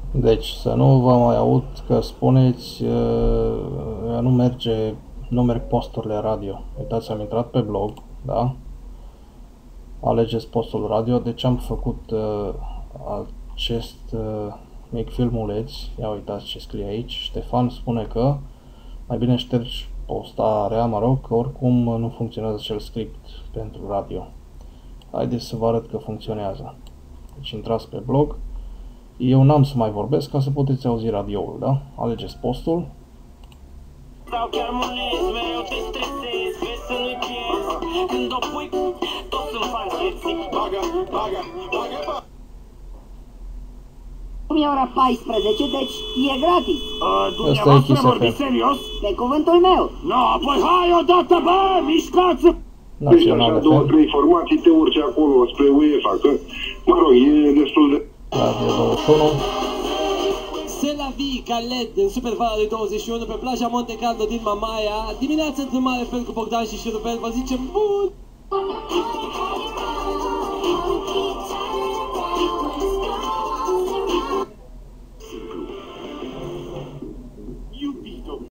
Deci, să nu vă mai aud că spuneți nu merg posturile radio. Uitați, am intrat pe blog, da? Alegeți postul radio. Deci am făcut acest mic filmuleț. Ia uitați ce scrie aici. Ștefan spune că mai bine ștergi postarea, mă rog, că oricum nu funcționează acel script pentru radio. Haideți să vă arăt că funcționează. Deci intrați pe blog. Eu n-am să mai vorbesc ca să puteți auzi radioul, da? Alegeți postul. Sau chiar monezi, mereu te stresezi, vezi să nu-i pierzi. Când o pui, tot să-l faci ierții. Bagă. E ora 14, deci e gratis. Dumneavoastră vorbiți serios? Pe cuvântul meu. No, apoi hai odată, bă, mișcați! Deci așa, 2-3 formații te urci acolo spre UEFA, că, mă rog, e destul de... Radio 21. C'est la vie, Khaled, în Supervalul 21, pe plaja Monte Carlo din Mamaia. Dimineața într-un mare fel cu Bogdan și Șurubel, vă zicem bun!